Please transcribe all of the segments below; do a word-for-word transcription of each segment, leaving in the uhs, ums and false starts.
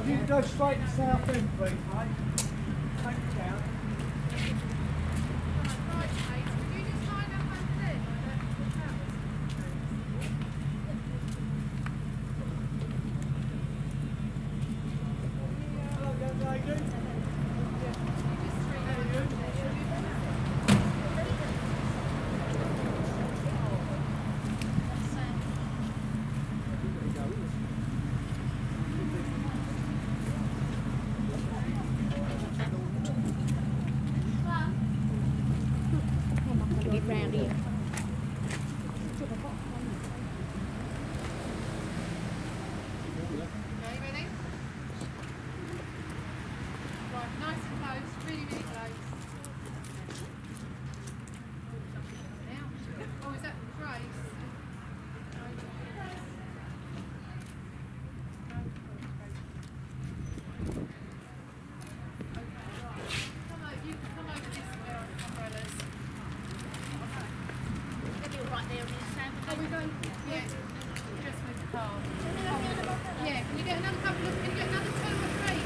If you can go straight to South End, please, mate. Take it down. Round here. Okay, ready? Right, nice and close, really, really close. Now, oh, is that Grace? Come over, you can come over this way on umbrellas. Right there, oh, we don't, yeah, just with the car. Oh, yeah, can you get another couple of, can you get another two or three?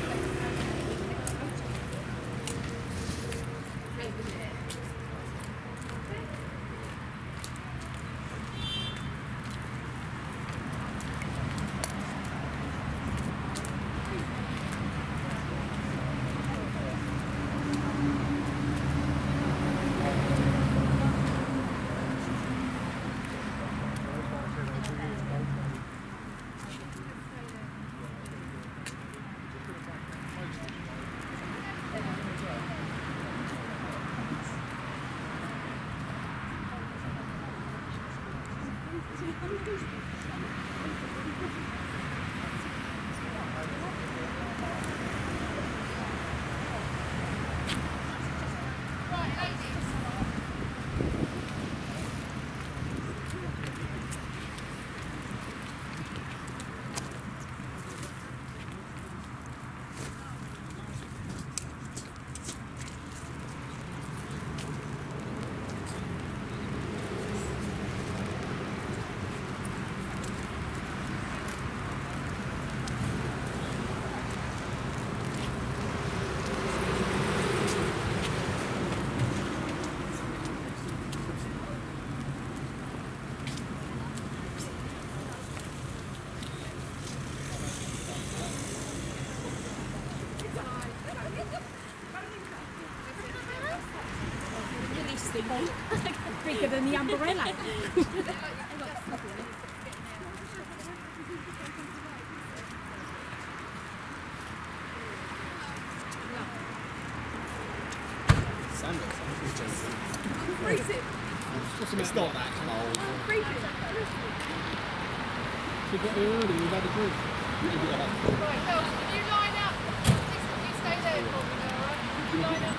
Bigger than the umbrella. It's not that cold. You got here early, you've had a drink. Right, Phil, can you line up? You stay there for me, alright? You line up.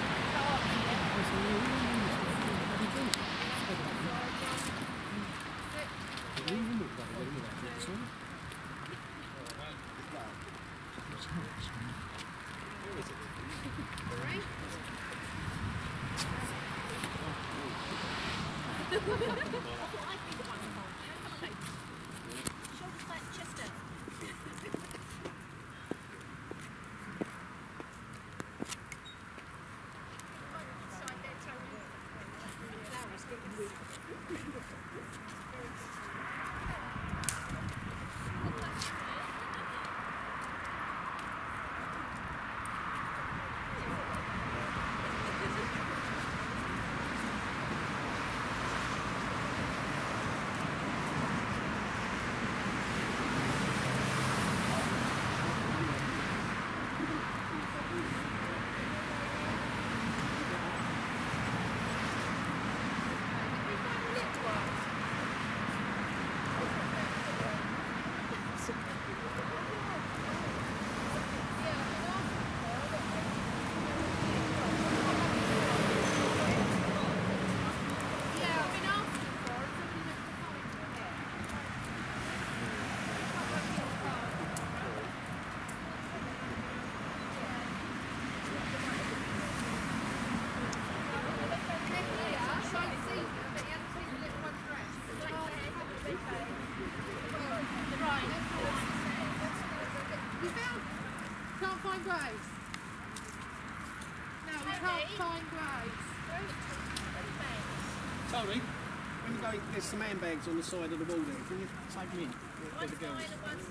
can't find Grace. No, we can't find Grace. Tony, when you go, there's some handbags on the side of the wall there. Can you take them in? They're the girls.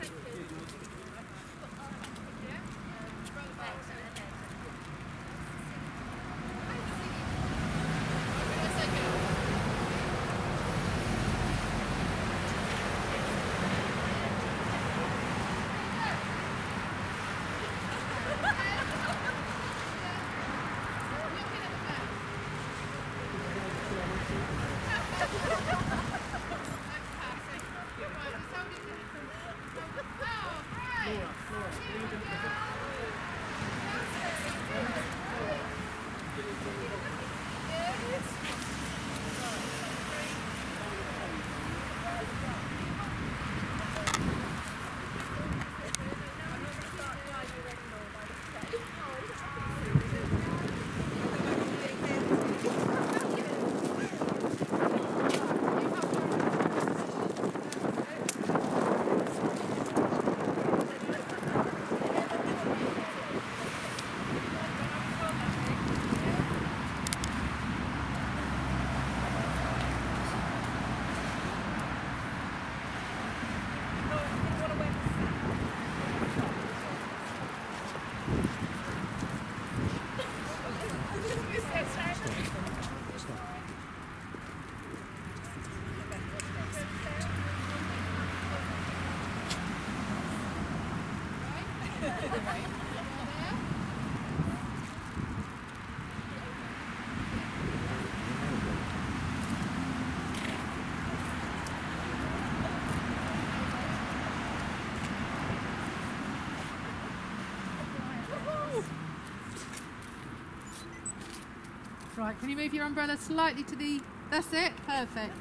Right, can you move your umbrella slightly to the... That's it? Perfect.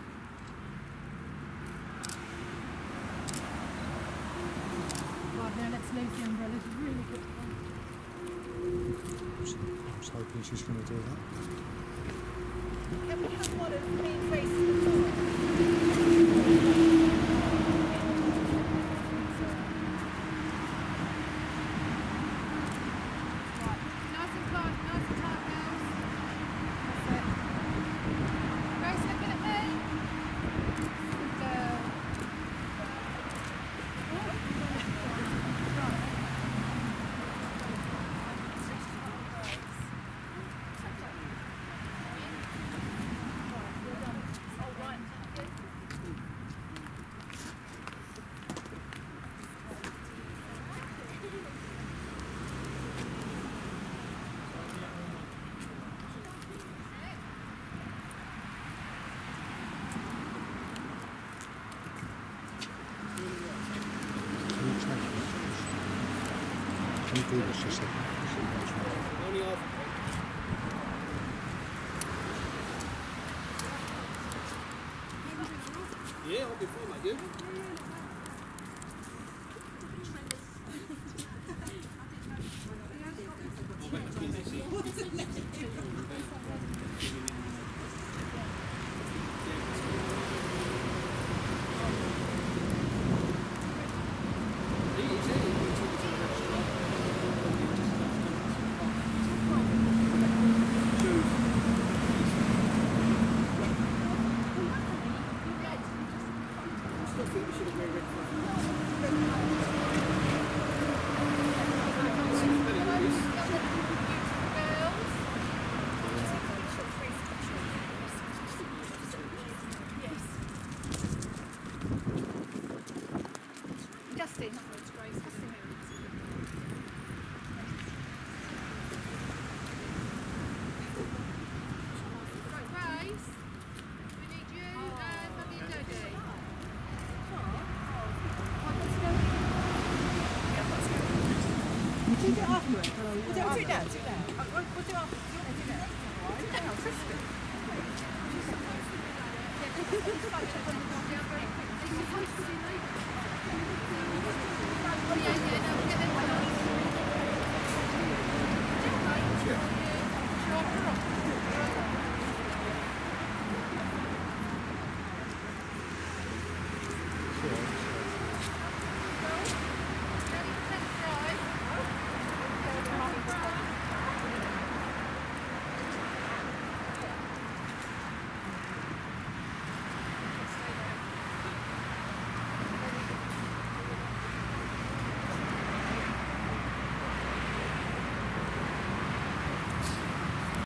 Right, now let's leave the umbrella. It's a really good one. I was hoping she's going to do that. Can we have one of me facing the door? Can you do this just a second? Only off. Yeah, I'll be fine, mate. You? We'll do it afterwards. We'll do it now. Do it now. We'll do it after. You want to do it? Alright. Hang on, sister. Yeah, yeah, no.